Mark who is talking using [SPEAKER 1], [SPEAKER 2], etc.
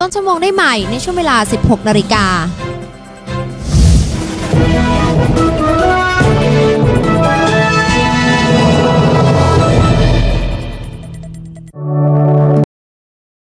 [SPEAKER 1] ต้นชั่วโมงได้ใหม่ในช่วงเวลา 16 นาฬิกา